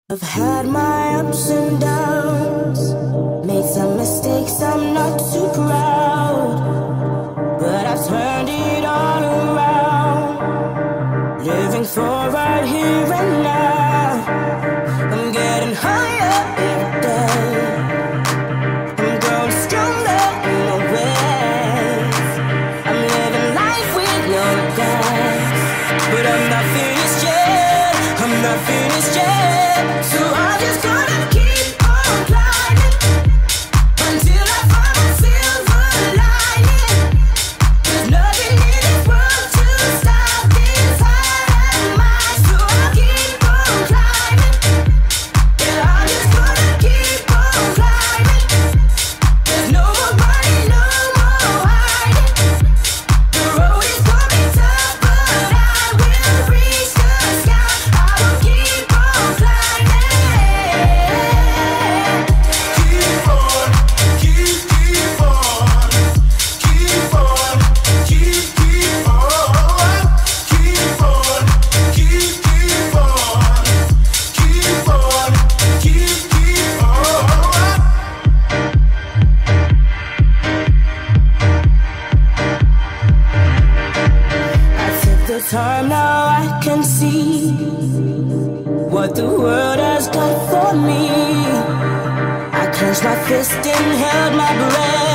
I've had my ups and downs, made some mistakes, I'm not too proud, but I've turned it all around, living for right here and now. I'm getting higher every day, I'm growing stronger in my ways. I'm living life with no regrets, but I'm not finished yet, I'm not finished yet. So I just gotta keep on climbing until I find my silver lining. There's nothing in this world to stop this heart of mine. So I'll keep on climbing. Yeah, I just gotta keep on climbing. There's no more running, no more hiding. The road is gonna be tough, but I will reach the sky. I will keep on climbing. Time now I can see what the world has got for me. I clenched my fist and held my breath.